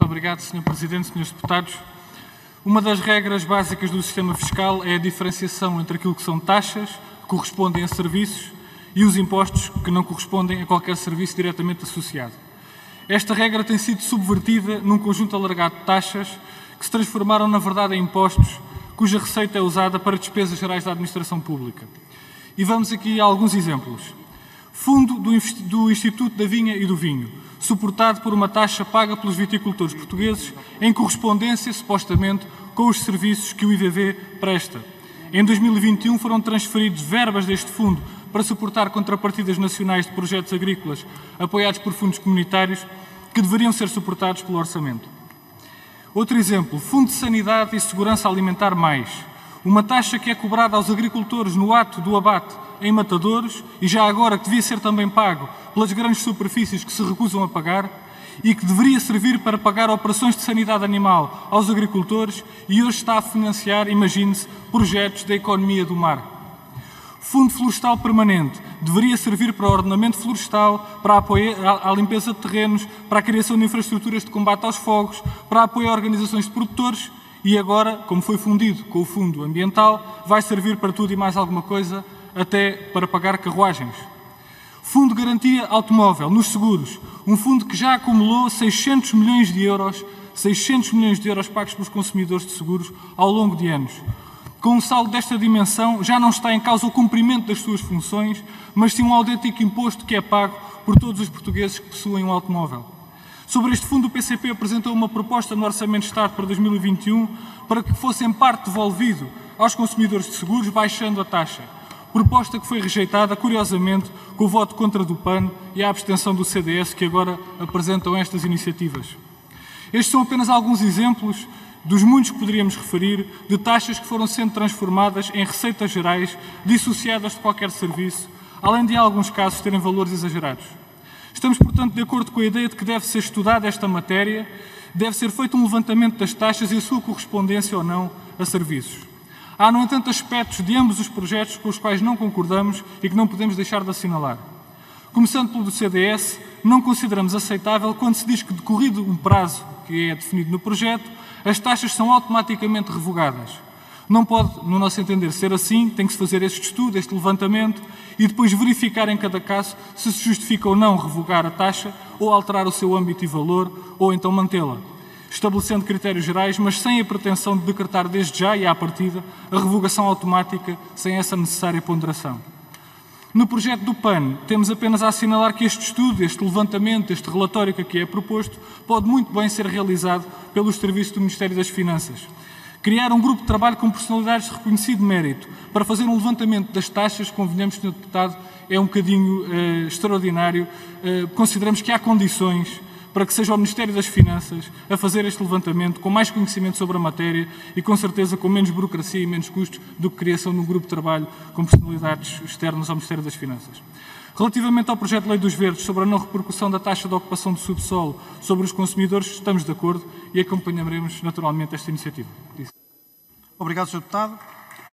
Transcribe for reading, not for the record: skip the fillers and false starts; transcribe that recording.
obrigado, Sr. Presidente, Srs. Deputados. Uma das regras básicas do sistema fiscal é a diferenciação entre aquilo que são taxas, que correspondem a serviços, e os impostos, que não correspondem a qualquer serviço diretamente associado. Esta regra tem sido subvertida num conjunto alargado de taxas que se transformaram, na verdade, em impostos, cuja receita é usada para despesas gerais da administração pública. E vamos aqui a alguns exemplos. Fundo do Instituto da Vinha e do Vinho, suportado por uma taxa paga pelos viticultores portugueses em correspondência, supostamente, com os serviços que o IVV presta. Em 2021 foram transferidos verbas deste fundo para suportar contrapartidas nacionais de projetos agrícolas apoiados por fundos comunitários que deveriam ser suportados pelo orçamento. Outro exemplo, Fundo de Sanidade e Segurança Alimentar Mais, uma taxa que é cobrada aos agricultores no ato do abate em matadouros e já agora que devia ser também pago pelas grandes superfícies que se recusam a pagar e que deveria servir para pagar operações de sanidade animal aos agricultores e hoje está a financiar, imagine-se, projetos da economia do mar. Fundo Florestal Permanente deveria servir para o ordenamento florestal, para apoio à limpeza de terrenos, para a criação de infraestruturas de combate aos fogos, para apoio a organizações de produtores e agora, como foi fundido com o Fundo Ambiental, vai servir para tudo e mais alguma coisa, até para pagar carruagens. Fundo de Garantia Automóvel, nos seguros, um fundo que já acumulou 600 milhões de euros pagos pelos consumidores de seguros ao longo de anos. Com um saldo desta dimensão, já não está em causa o cumprimento das suas funções, mas sim um autêntico imposto que é pago por todos os portugueses que possuem um automóvel. Sobre este fundo, o PCP apresentou uma proposta no Orçamento de Estado para 2021 para que fosse em parte devolvido aos consumidores de seguros, baixando a taxa. Proposta que foi rejeitada, curiosamente, com o voto contra do PAN e a abstenção do CDS, que agora apresentam estas iniciativas. Estes são apenas alguns exemplos dos muitos que poderíamos referir, de taxas que foram sendo transformadas em receitas gerais, dissociadas de qualquer serviço, além de, em alguns casos, terem valores exagerados. Estamos, portanto, de acordo com a ideia de que deve ser estudada esta matéria, deve ser feito um levantamento das taxas e a sua correspondência ou não a serviços. Há, no entanto, aspectos de ambos os projetos com os quais não concordamos e que não podemos deixar de assinalar. Começando pelo do CDS, não consideramos aceitável quando se diz que, decorrido um prazo que é definido no projeto, as taxas são automaticamente revogadas. Não pode, no nosso entender, ser assim, tem que se fazer este estudo, este levantamento e depois verificar em cada caso se justifica ou não revogar a taxa ou alterar o seu âmbito e valor ou então mantê-la, estabelecendo critérios gerais, mas sem a pretensão de decretar desde já e à partida a revogação automática sem essa necessária ponderação. No projeto do PAN, temos apenas a assinalar que este estudo, este levantamento, este relatório que aqui é proposto, pode muito bem ser realizado pelos serviços do Ministério das Finanças. Criar um grupo de trabalho com personalidades de reconhecido mérito para fazer um levantamento das taxas, convenhamos, Sr. Deputado, é um bocadinho extraordinário. Consideramos que há condições para que seja o Ministério das Finanças a fazer este levantamento com mais conhecimento sobre a matéria e, com certeza, com menos burocracia e menos custos do que a criação de um grupo de trabalho com personalidades externas ao Ministério das Finanças. Relativamente ao projeto de Lei dos Verdes sobre a não repercussão da taxa de ocupação do subsolo sobre os consumidores, estamos de acordo e acompanharemos naturalmente esta iniciativa. Obrigado, Sr. Deputado.